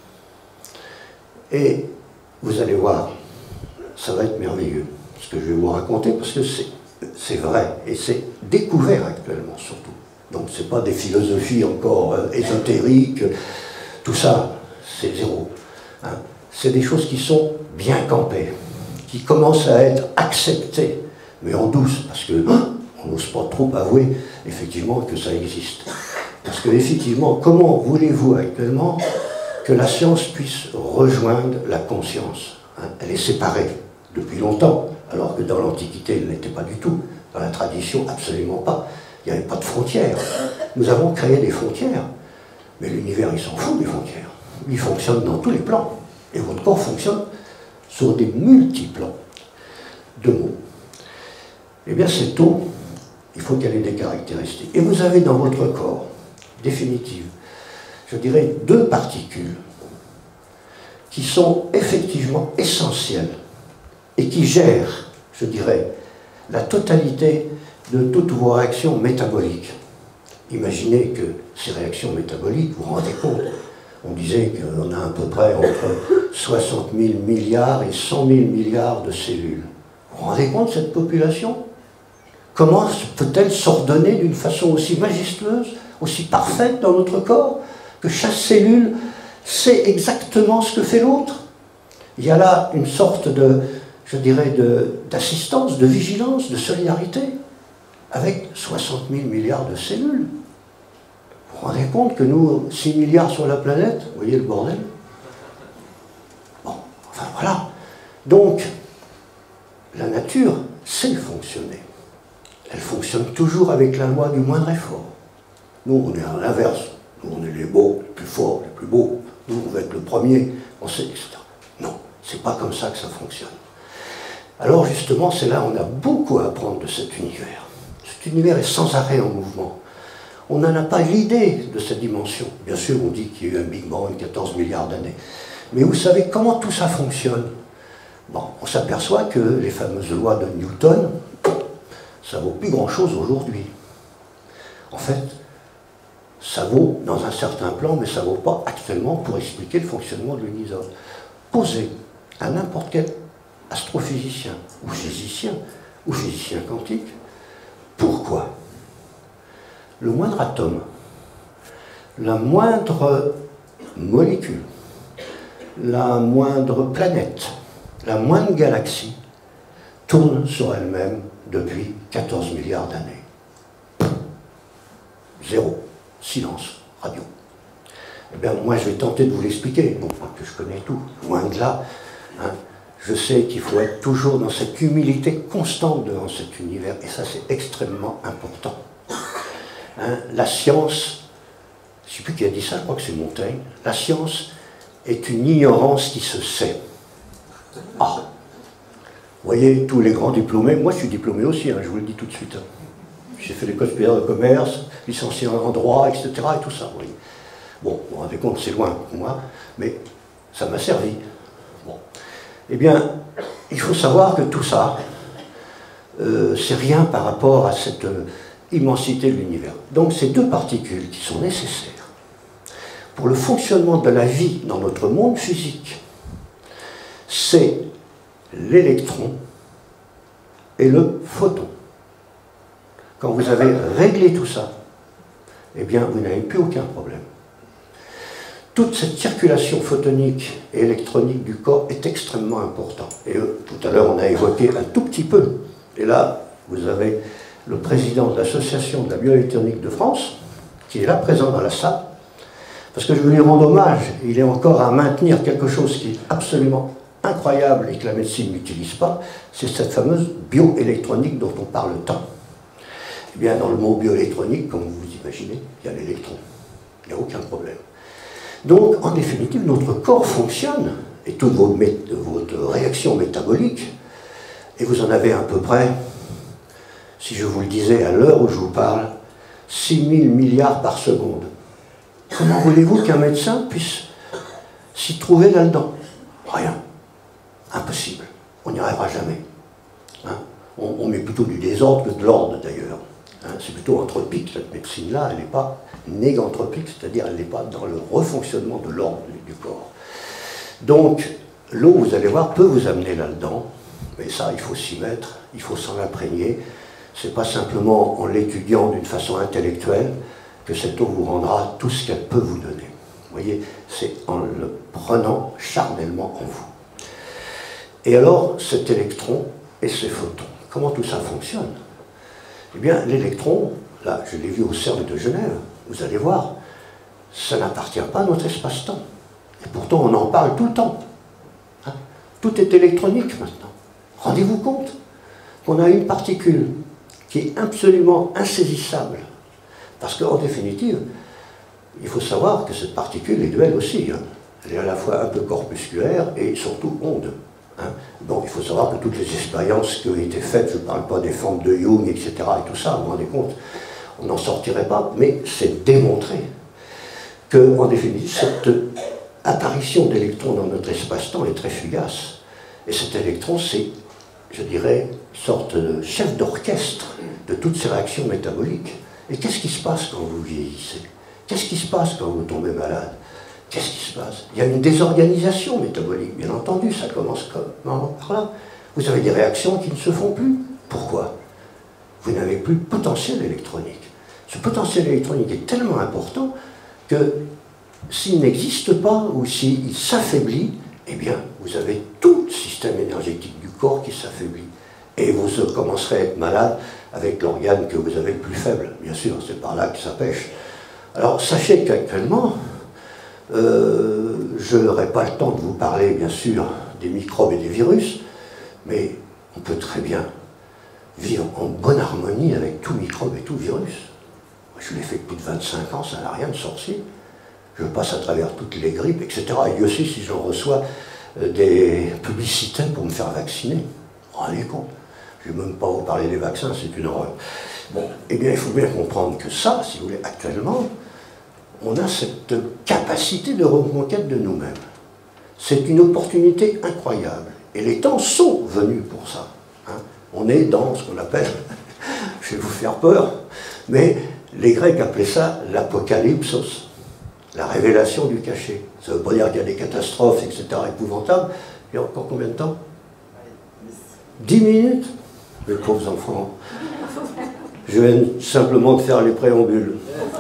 Et vous allez voir, ça va être merveilleux, ce que je vais vous raconter, parce que c'est vrai, et c'est découvert actuellement surtout. Donc ce n'est pas des philosophies encore ésotériques, tout ça, c'est zéro. hein, c'est des choses qui sont bien campées, qui commencent à être acceptées, mais en douce, parce que on n'ose pas trop avouer effectivement que ça existe. Parce que effectivement, comment voulez-vous actuellement que la science puisse rejoindre la conscience, hein? Elle est séparée depuis longtemps, alors que dans l'Antiquité, elle n'était pas du tout. Dans la tradition, absolument pas. Il n'y avait pas de frontières. Nous avons créé des frontières, mais l'univers, il s'en fout des frontières. Il fonctionne dans tous les plans. Et votre corps fonctionne sur des multiplans de mots. Eh bien, cette eau, il faut qu'elle ait des caractéristiques. Et vous avez dans votre corps, définitive, je dirais, deux particules qui sont effectivement essentielles et qui gèrent, je dirais, la totalité de toutes vos réactions métaboliques. Imaginez que ces réactions métaboliques, vous vous rendez compte, on disait qu'on a à peu près entre 60 000 milliards et 100 000 milliards de cellules. Vous vous rendez compte de cette population? Comment peut-elle s'ordonner d'une façon aussi majestueuse, aussi parfaite dans notre corps, que chaque cellule sait exactement ce que fait l'autre? Il y a là une sorte de, je dirais, d'assistance, de vigilance, de solidarité, avec 60 000 milliards de cellules. Vous vous rendez compte que nous, 6 milliards sur la planète, vous voyez le bordel? Bon, enfin voilà. Donc, la nature sait fonctionner. Elle fonctionne toujours avec la loi du moindre effort. Nous, on est à l'inverse. Nous, on est les beaux, les plus forts, les plus beaux. Nous, on va être le premier, on sait, etc. Non, c'est pas comme ça que ça fonctionne. Alors, justement, c'est là où on a beaucoup à apprendre de cet univers. Cet univers est sans arrêt en mouvement. On n'en a pas l'idée de cette dimension. Bien sûr, on dit qu'il y a eu un Big Bang, 14 milliards d'années. Mais vous savez comment tout ça fonctionne? Bon, on s'aperçoit que les fameuses lois de Newton, ça vaut plus grand-chose aujourd'hui. En fait, ça vaut dans un certain plan, mais ça ne vaut pas actuellement pour expliquer le fonctionnement de l'univers. Posez à n'importe quel astrophysicien, ou physicien quantique, pourquoi le moindre atome, la moindre molécule, la moindre planète, la moindre galaxie tourne sur elle-même depuis 14 milliards d'années. Zéro. Silence. Radio. Eh bien, moi, je vais tenter de vous l'expliquer. Non pas que je connais tout, loin de là. Hein. Je sais qu'il faut être toujours dans cette humilité constante devant cet univers, et ça, c'est extrêmement important. Hein. La science, je ne sais plus qui a dit ça, je crois que c'est Montaigne, la science est une ignorance qui se sait. Ah! Vous voyez, tous les grands diplômés, moi je suis diplômé aussi, hein, je vous le dis tout de suite. Hein. J'ai fait l'école supérieure de commerce, licencié en droit, etc. et tout ça, vous voyez. Bon, vous vous rendez compte, c'est loin pour moi, mais ça m'a servi. Bon. Eh bien, il faut savoir que tout ça, c'est rien par rapport à cette immensité de l'univers. Donc, ces deux particules qui sont nécessaires pour le fonctionnement de la vie dans notre monde physique, c'est l'électron et le photon. Quand vous avez réglé tout ça, eh bien, vous n'avez plus aucun problème. Toute cette circulation photonique et électronique du corps est extrêmement importante. Et tout à l'heure, on a évoqué un tout petit peu. Et là, vous avez le président de l'Association de la bioélectronique de France, qui est là présent dans la salle, parce que je veux lui rendre hommage. Il est encore à maintenir quelque chose qui est absolument incroyable et que la médecine n'utilise pas, c'est cette fameuse bioélectronique dont on parle tant. Eh bien, dans le mot bioélectronique, comme vous imaginez, il y a l'électron. Il n'y a aucun problème. Donc, en définitive, notre corps fonctionne, et toute votre réaction métabolique, et vous en avez à peu près, si je vous le disais à l'heure où je vous parle, 6 000 milliards par seconde. Comment voulez-vous qu'un médecin puisse s'y trouver là-dedans? Rien. Impossible. On n'y arrivera jamais. Hein? On met plutôt du désordre que de l'ordre, d'ailleurs. Hein? C'est plutôt anthropique, cette médecine-là. Elle n'est pas néganthropique, c'est-à-dire elle n'est pas dans le refonctionnement de l'ordre du corps. Donc, l'eau, vous allez voir, peut vous amener là-dedans. Mais ça, il faut s'y mettre, il faut s'en imprégner. Ce n'est pas simplement en l'étudiant d'une façon intellectuelle que cette eau vous rendra tout ce qu'elle peut vous donner. Vous voyez, c'est en le prenant charnellement en vous. Et alors, cet électron et ces photons, comment tout ça fonctionne? Eh bien, l'électron, là, je l'ai vu au CERN de Genève, vous allez voir, ça n'appartient pas à notre espace-temps. Et pourtant, on en parle tout le temps. Hein? Tout est électronique maintenant. Rendez-vous compte qu'on a une particule qui est absolument insaisissable. Parce qu'en définitive, il faut savoir que cette particule est duelle aussi. Hein. Elle est à la fois un peu corpusculaire et surtout onde. Hein. Donc il faut savoir que toutes les expériences qui ont été faites, je ne parle pas des formes de Young, etc., et tout ça, vous vous rendez compte, on n'en sortirait pas, mais c'est démontré qu'en définitive, cette apparition d'électrons dans notre espace-temps est très fugace. Et cet électron, c'est, je dirais, une sorte de chef d'orchestre de toutes ces réactions métaboliques. Et qu'est-ce qui se passe quand vous vieillissez? Qu'est-ce qui se passe quand vous tombez malade? Qu'est-ce qui se passe? Il y a une désorganisation métabolique, bien entendu, ça commence par là. Vous avez des réactions qui ne se font plus. Pourquoi? Vous n'avez plus de potentiel électronique. Ce potentiel électronique est tellement important que s'il n'existe pas ou s'il s'affaiblit, eh bien, vous avez tout le système énergétique du corps qui s'affaiblit. Et vous commencerez à être malade avec l'organe que vous avez le plus faible. Bien sûr, c'est par là que ça pêche. Alors, sachez qu'actuellement, je n'aurai pas le temps de vous parler, bien sûr, des microbes et des virus, mais on peut très bien vivre en bonne harmonie avec tout microbe et tout virus. Je l'ai fait depuis 25 ans, ça n'a rien de sorcier. Je passe à travers toutes les grippes, etc. Et aussi, si j'en reçois des publicités pour me faire vacciner. Vous vous rendez compte? Je ne vais même pas vous parler des vaccins, c'est une horreur. Bon, eh bien, il faut bien comprendre que ça, si vous voulez, actuellement, on a cette capacité de reconquête de nous-mêmes. C'est une opportunité incroyable. Et les temps sont venus pour ça. Hein. On est dans ce qu'on appelle, je vais vous faire peur, mais les Grecs appelaient ça l'apocalypsos, la révélation du cachet. Ça ne veut pas dire qu'il y a des catastrophes, etc., épouvantables. Il y a encore combien de temps? 10 minutes? Les pauvres enfants. Je viens simplement de faire les préambules.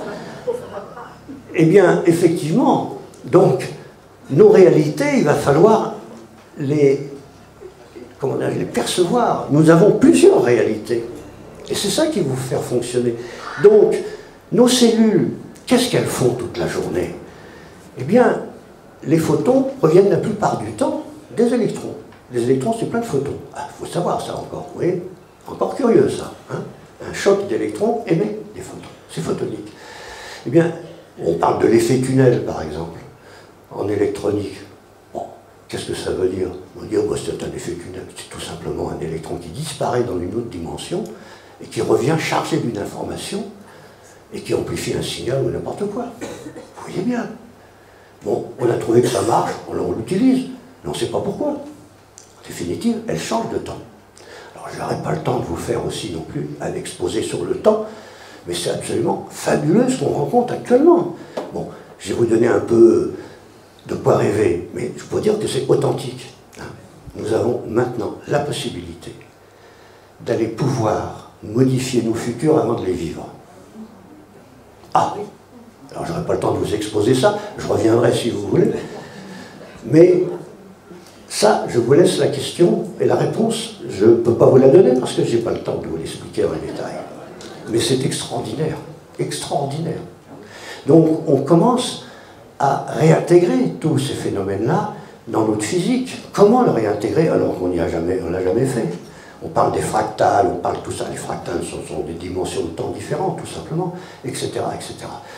Eh bien, effectivement, donc, nos réalités, il va falloir les percevoir. Nous avons plusieurs réalités. Et c'est ça qui va vous faire fonctionner. Donc, nos cellules, qu'est-ce qu'elles font toute la journée? Eh bien, les photons proviennent la plupart du temps des électrons. Les électrons, c'est plein de photons. Ah, faut savoir ça encore, vous voyez? Encore curieux, ça. Hein? Un choc d'électrons émet des photons. C'est photonique. Eh bien, on parle de l'effet tunnel, par exemple, en électronique. Bon, qu'est-ce que ça veut dire? On va dire, oh, c'est un effet tunnel. C'est tout simplement un électron qui disparaît dans une autre dimension et qui revient chargé d'une information et qui amplifie un signal ou n'importe quoi. Vous voyez bien. Bon, on a trouvé que ça marche, on l'utilise, mais on ne sait pas pourquoi. En définitive, elle change de temps. Alors, je n'aurai pas le temps de vous faire aussi non plus un exposé sur le temps, mais c'est absolument fabuleux ce qu'on rencontre actuellement. Bon, je vais vous donner un peu de quoi rêver, mais je peux dire que c'est authentique. Hein. Nous avons maintenant la possibilité d'aller pouvoir modifier nos futurs avant de les vivre. Ah, alors je n'aurai pas le temps de vous exposer ça, je reviendrai si vous voulez, mais ça, je vous laisse la question et la réponse, je ne peux pas vous la donner parce que je n'ai pas le temps de vous l'expliquer en détail. Mais c'est extraordinaire, extraordinaire. Donc on commence à réintégrer tous ces phénomènes-là dans notre physique. Comment le réintégrer alors qu'on l'a jamais fait? On parle des fractales, on parle de tout ça. Les fractales sont des dimensions de temps différentes, tout simplement, etc., etc.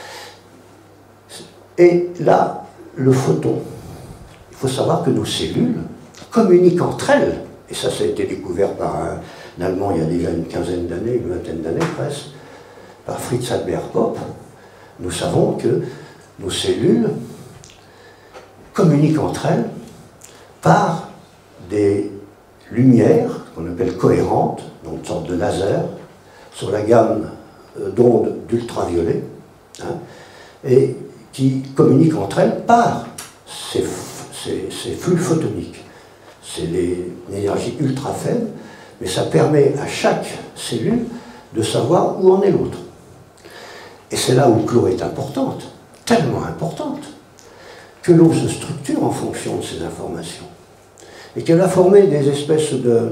Et là, le photon. Il faut savoir que nos cellules communiquent entre elles, et ça a été découvert par un Allemand il y a déjà une quinzaine d'années, une vingtaine d'années presque, par Fritz Albert Popp. Nous savons que nos cellules communiquent entre elles par des lumières qu'on appelle cohérentes, donc une sorte de laser, sur la gamme d'ondes d'ultraviolet, hein, et qui communiquent entre elles par ces flux photoniques. C'est une énergie ultra faible, mais ça permet à chaque cellule de savoir où en est l'autre. Et c'est là où Chloé est importante, tellement importante, que l'eau se structure en fonction de ces informations, et qu'elle a formé des espèces de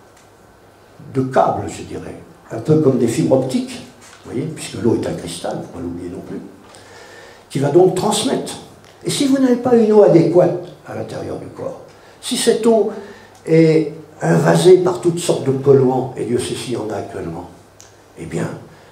câbles, je dirais, un peu comme des fibres optiques, vous voyez, puisque l'eau est un cristal, il ne faut pas l'oublier non plus, qui va donc transmettre. Et si vous n'avez pas une eau adéquate à l'intérieur du corps, si cette eau est invasée par toutes sortes de polluants, et Dieu sait s'il y en a actuellement, eh bien,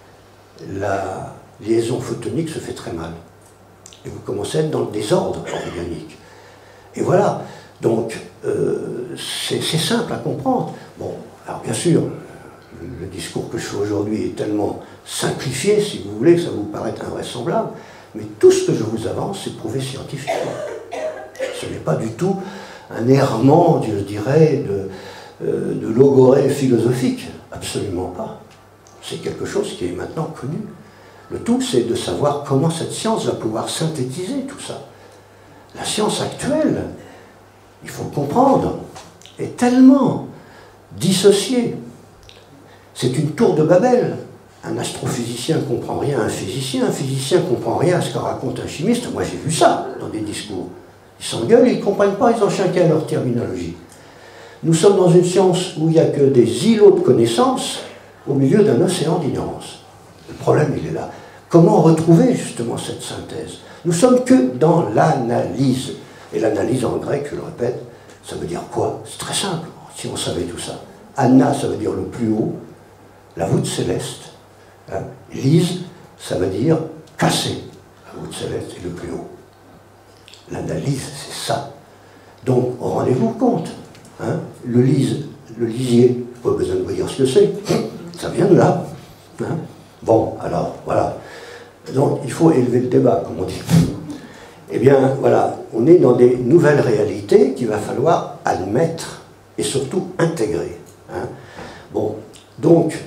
la liaison photonique se fait très mal. Et vous commencez à être dans le désordre organique. Et voilà, donc, c'est simple à comprendre. Bon, alors bien sûr, le discours que je fais aujourd'hui est tellement simplifié, si vous voulez, que ça vous paraît invraisemblable, mais tout ce que je vous avance, c'est prouvé scientifiquement. Ce n'est pas du tout un errement, je dirais, de logorée philosophique. Absolument pas. C'est quelque chose qui est maintenant connu. Le tout, c'est de savoir comment cette science va pouvoir synthétiser tout ça. La science actuelle, il faut comprendre, est tellement dissociée. C'est une tour de Babel. Un astrophysicien ne comprend rien à un physicien ne comprend rien à ce que raconte un chimiste. Moi, j'ai vu ça dans des discours. Ils s'engueulent, ils ne comprennent pas, ils ont chacun leur terminologie. Nous sommes dans une science où il n'y a que des îlots de connaissances au milieu d'un océan d'ignorance. Le problème, il est là. Comment retrouver justement cette synthèse? Nous sommes que dans l'analyse. Et l'analyse en grec, je le répète, ça veut dire quoi? C'est très simple, si on savait tout ça. Anna, ça veut dire le plus haut, la voûte céleste. Hein? Lise, ça veut dire casser. La voûte céleste est le plus haut. L'analyse, c'est ça. Donc, rendez-vous compte. Hein? Le lisier, pas besoin de vous dire ce que c'est. Ça vient de là. Hein? Bon, alors, voilà. Donc, il faut élever le débat, comme on dit. Eh bien, voilà, on est dans des nouvelles réalités qu'il va falloir admettre et surtout intégrer. Hein? Bon, donc,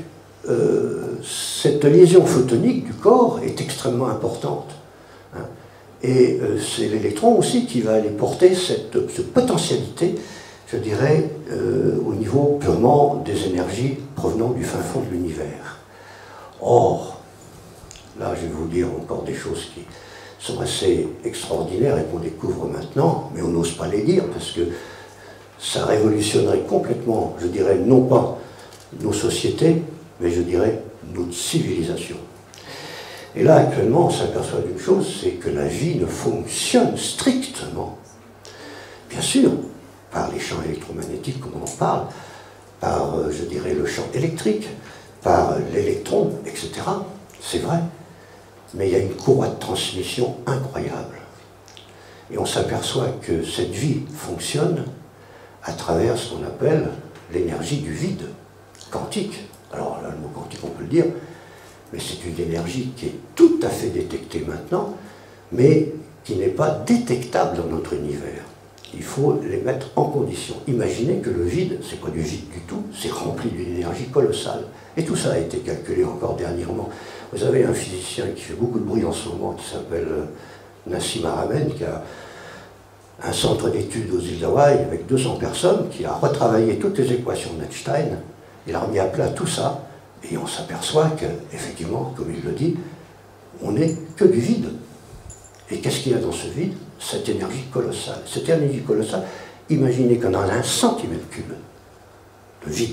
cette liaison photonique du corps est extrêmement importante. Hein? Et c'est l'électron aussi qui va aller porter cette potentialité, je dirais, au niveau purement des énergies provenant du fin fond de l'univers. Or, là je vais vous dire encore des choses qui sont assez extraordinaires et qu'on découvre maintenant, mais on n'ose pas les dire parce que ça révolutionnerait complètement, je dirais, non pas nos sociétés, mais je dirais notre civilisation. Et là, actuellement, on s'aperçoit d'une chose, c'est que la vie ne fonctionne strictement, bien sûr, par les champs électromagnétiques, comme on en parle, par, je dirais, le champ électrique, par l'électron, etc. C'est vrai. Mais il y a une courroie de transmission incroyable. Et on s'aperçoit que cette vie fonctionne à travers ce qu'on appelle l'énergie du vide, quantique. Alors là, le mot quantique, on peut le dire, mais c'est une énergie qui est tout à fait détectée maintenant, mais qui n'est pas détectable dans notre univers. Il faut les mettre en condition. Imaginez que le vide, c'est pas du vide du tout, c'est rempli d'une énergie colossale. Et tout ça a été calculé encore dernièrement. Vous avez un physicien qui fait beaucoup de bruit en ce moment, qui s'appelle Nassim Haramein, qui a un centre d'études aux îles d'Hawaï avec 200 personnes, qui a retravaillé toutes les équations d'Einstein. Il a remis à plat tout ça, et on s'aperçoit qu'effectivement, comme il le dit, on n'est que du vide. Et qu'est-ce qu'il y a dans ce vide? Cette énergie colossale. Cette énergie colossale, imaginez qu'on a 1 centimètre cube de vide.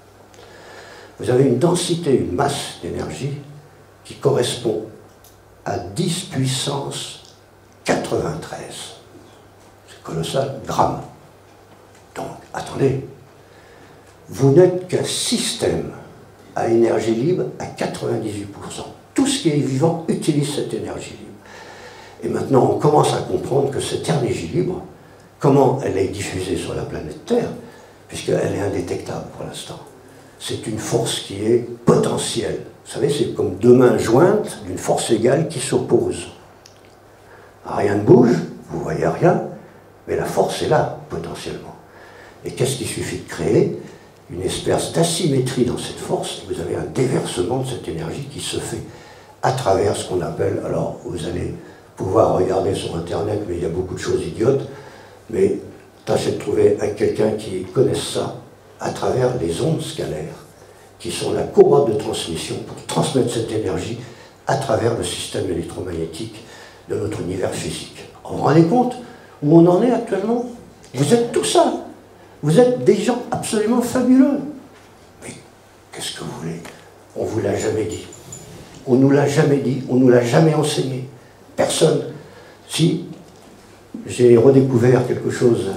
Vous avez une densité, une masse d'énergie qui correspond à 10 puissance 93. C'est colossal, grammes. Donc, attendez, vous n'êtes qu'un système à énergie libre à 98%. Tout ce qui est vivant utilise cette énergie libre. Et maintenant, on commence à comprendre que cette énergie libre, comment elle est diffusée sur la planète Terre, puisqu'elle est indétectable pour l'instant. C'est une force qui est potentielle. Vous savez, c'est comme deux mains jointes d'une force égale qui s'opposent. Rien ne bouge, vous ne voyez rien, mais la force est là, potentiellement. Et qu'est-ce qu'il suffit de créer? Une espèce d'asymétrie dans cette force, et vous avez un déversement de cette énergie qui se fait à travers ce qu'on appelle, alors vous allez pouvoir regarder sur Internet, mais il y a beaucoup de choses idiotes, mais tâchez de trouver quelqu'un qui connaisse ça à travers les ondes scalaires, qui sont la courroie de transmission pour transmettre cette énergie à travers le système électromagnétique de notre univers physique. Vous vous rendez compte où on en est actuellement? Vous êtes tout ça. Vous êtes des gens absolument fabuleux. Mais qu'est-ce que vous voulez? On ne vous l'a jamais dit. On ne nous l'a jamais dit. On ne nous l'a jamais enseigné. Personne. Si j'ai redécouvert quelque chose,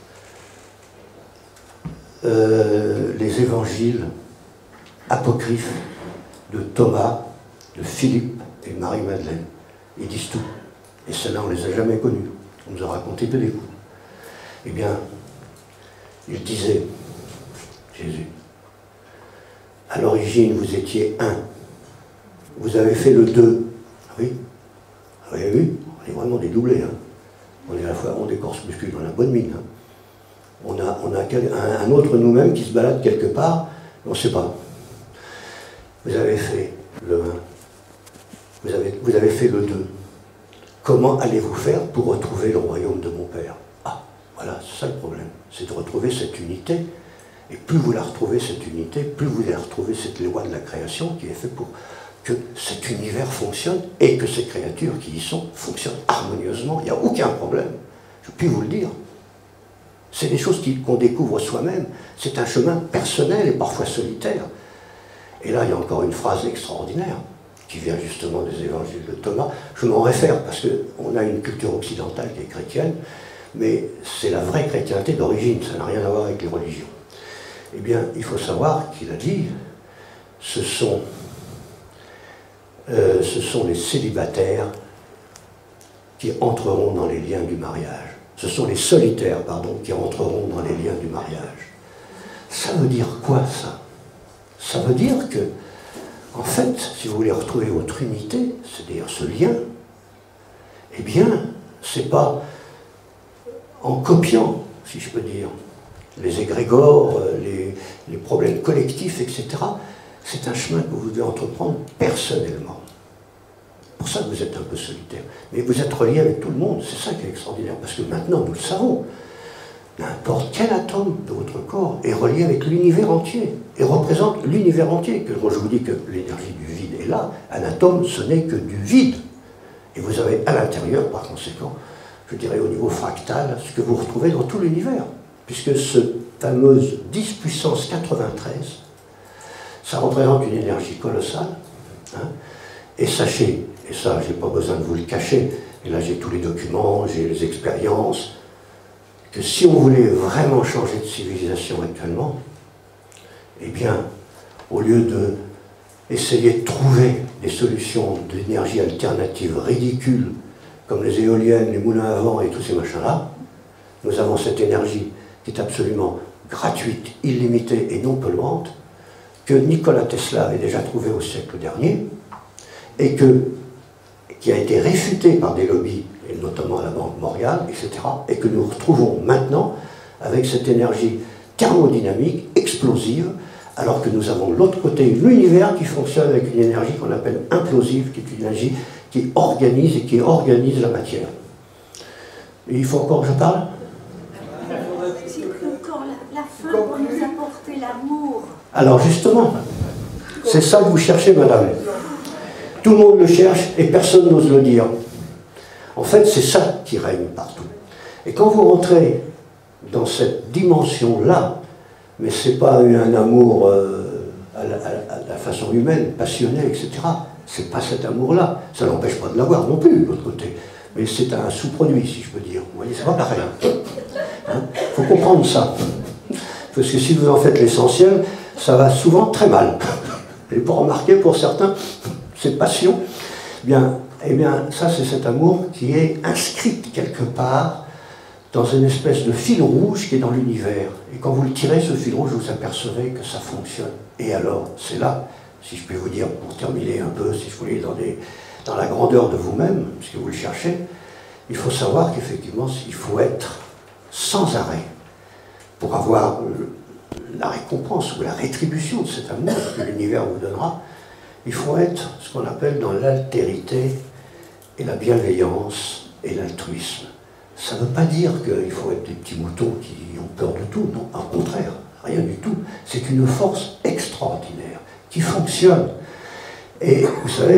les évangiles apocryphes de Thomas, de Philippe et de Marie-Madeleine. Ils disent tout. Et ceux-là, on ne les a jamais connus. On nous a raconté que des coups. Eh bien, il disait, Jésus, à l'origine, vous étiez un. Vous avez fait le deux. Ah oui? Vous avez vu? On est vraiment dédoublés. Hein. On est à la fois on des corses muscles dans la bonne mine. Hein. On a un autre nous-mêmes qui se balade quelque part, on ne sait pas. Vous avez fait le 1. Vous avez fait le 2. Comment allez-vous faire pour retrouver le royaume de mon Père? Ah, voilà, c'est ça le problème. C'est de retrouver cette unité. Et plus vous la retrouvez, cette unité, plus vous allez retrouver cette loi de la création qui est faite pour que cet univers fonctionne et que ces créatures qui y sont fonctionnent harmonieusement. Il n'y a aucun problème. Je puis vous le dire. C'est des choses qu'on découvre soi-même. C'est un chemin personnel et parfois solitaire. Et là, il y a encore une phrase extraordinaire qui vient justement des évangiles de Thomas. Je m'en réfère parce qu'on a une culture occidentale qui est chrétienne, mais c'est la vraie chrétienté d'origine, ça n'a rien à voir avec les religions. Eh bien, il faut savoir qu'il a dit, ce sont les célibataires qui entreront dans les liens du mariage. Ce sont les solitaires, pardon, qui entreront dans les liens du mariage. Ça veut dire quoi, ça? Ça veut dire que, en fait, si vous voulez retrouver votre unité, c'est-à-dire ce lien, eh bien, c'est pas en copiant, si je peux dire, les égrégores, les problèmes collectifs, etc. C'est un chemin que vous devez entreprendre personnellement. C'est pour ça que vous êtes un peu solitaire. Mais vous êtes relié avec tout le monde, c'est ça qui est extraordinaire, parce que maintenant, nous le savons, n'importe quel atome de votre corps est relié avec l'univers entier, et représente l'univers entier. Que quand je vous dis que l'énergie du vide est là, un atome, ce n'est que du vide. Et vous avez à l'intérieur, par conséquent, je dirais au niveau fractal, ce que vous retrouvez dans tout l'univers. Puisque ce fameuse 10 puissance 93, ça représente une énergie colossale. Hein, et sachez, et ça, je n'ai pas besoin de vous le cacher, et là j'ai tous les documents, j'ai les expériences, que si on voulait vraiment changer de civilisation actuellement, eh bien, au lieu de essayer de trouver des solutions d'énergie alternative ridicules, comme les éoliennes, les moulins à vent et tous ces machins-là, nous avons cette énergie qui est absolument gratuite, illimitée et non polluante, que Nikola Tesla avait déjà trouvée au siècle dernier, et qui a été réfutée par des lobbies, et notamment la Banque Morgan, etc., et que nous retrouvons maintenant avec cette énergie thermodynamique explosive, alors que nous avons de l'autre côté l'univers qui fonctionne avec une énergie qu'on appelle implosive, qui est une énergie qui organise et qui organise la matière. Et il faut encore que je parle? C'est encore la fin pour nous apporter l'amour. Alors justement, c'est ça que vous cherchez, madame. Tout le monde le cherche et personne n'ose le dire. En fait, c'est ça qui règne partout. Et quand vous rentrez dans cette dimension-là, mais ce n'est pas un amour à la façon humaine, passionné, etc. C'est pas cet amour-là. Ça n'empêche pas de l'avoir non plus, de l'autre côté. Mais c'est un sous-produit, si je peux dire. Vous voyez, c'est pas pareil. Hein? Faut comprendre ça. Parce que si vous en faites l'essentiel, ça va souvent très mal. Et pour remarquer, pour certains, cette passion, eh bien, ça c'est cet amour qui est inscrit quelque part dans une espèce de fil rouge qui est dans l'univers. Et quand vous le tirez, ce fil rouge, vous apercevez que ça fonctionne. Et alors, c'est là, si je peux vous dire, pour terminer un peu, si je voulais, dans la grandeur de vous-même, puisque vous le cherchez, il faut savoir qu'effectivement, il faut être sans arrêt pour avoir la récompense ou la rétribution de cet amour que l'univers vous donnera. Il faut être ce qu'on appelle dans l'altérité et la bienveillance et l'altruisme. Ça ne veut pas dire qu'il faut être des petits moutons qui ont peur de tout, non, au contraire, rien du tout. C'est une force extraordinaire qui fonctionne. Et vous savez,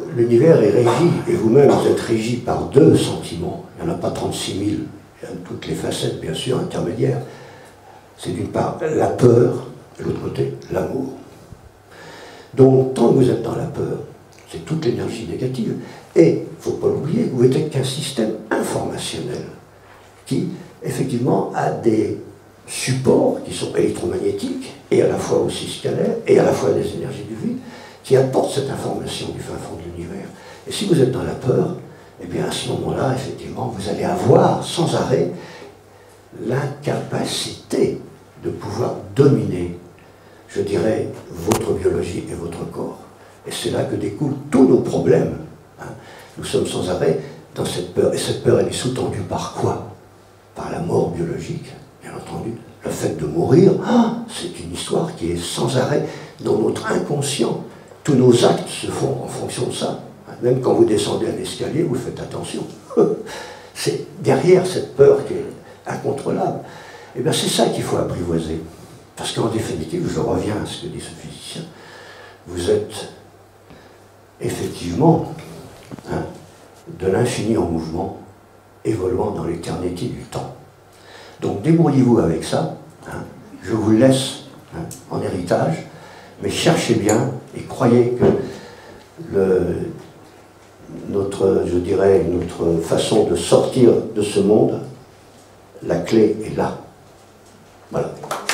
l'univers est régi, et vous-même vous êtes régi par deux sentiments. Il n'y en a pas 36 000, il y a toutes les facettes, bien sûr, intermédiaires. C'est d'une part la peur, de l'autre côté, l'amour. Donc, tant que vous êtes dans la peur, c'est toute l'énergie négative. Et, il ne faut pas l'oublier, vous n'êtes qu'un système informationnel qui, effectivement, a des supports qui sont électromagnétiques, et à la fois aussi scalaires, et à la fois des énergies du vide, qui apportent cette information du fin fond de l'univers. Et si vous êtes dans la peur, eh bien à ce moment-là, effectivement, vous allez avoir sans arrêt l'incapacité de pouvoir dominer, je dirais, votre biologie et votre corps. Et c'est là que découlent tous nos problèmes. Hein. Nous sommes sans arrêt dans cette peur. Et cette peur, elle est sous-tendue par quoi? Par la mort biologique, bien entendu. Le fait de mourir, c'est une histoire qui est sans arrêt dans notre inconscient. Tous nos actes se font en fonction de ça. Même quand vous descendez un escalier, vous faites attention. C'est derrière cette peur qui est incontrôlable. Et bien c'est ça qu'il faut apprivoiser. Parce qu'en définitive, je reviens à ce que dit ce physicien, vous êtes effectivement de l'infini en mouvement, évoluant dans l'éternité du temps. Donc débrouillez-vous avec ça, je vous le laisse en héritage, mais cherchez bien et croyez que notre façon de sortir de ce monde, la clé est là. Voilà.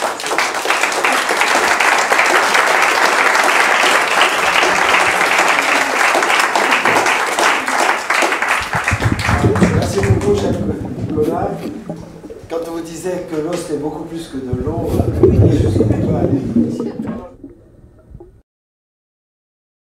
Merci beaucoup, Jacques Collard. Quand on vous disait que l'os est beaucoup plus que de l'eau, jusqu'où on peut aller.